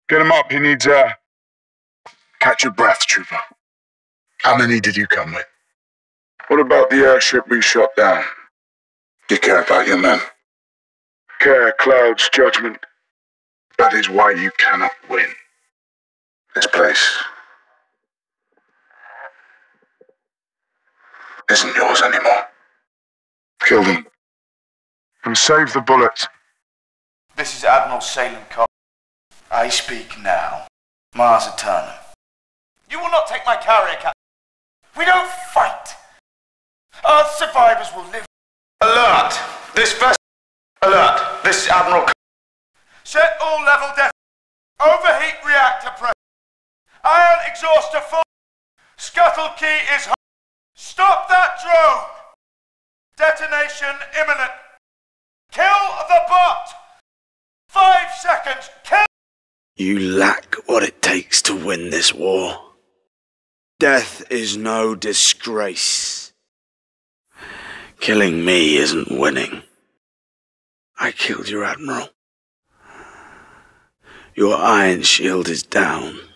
Get him up, he needs air. Catch your breath, trooper. How many did you come with? What about the airship we shot down? You care about your men? Care clouds judgment. That is why you cannot win. This place isn't yours anymore. Kill them. And save the bullets. This is Admiral Salen Kotch. I speak now. Mars aeternum. You will not take my carrier, Captain. We don't fight. Earth survivors will live. Alert! This vessel. Alert! This is Admiral Kotch. Set all level death. Overheat reactor pressure. Ion exhauster full. Scuttle key is hot. Stop that drone! Detonation imminent. Kill the bot! 5 seconds. Kill. You lack what it takes to win this war. Death is no disgrace. Killing me isn't winning. I killed your admiral. Your iron shield is down.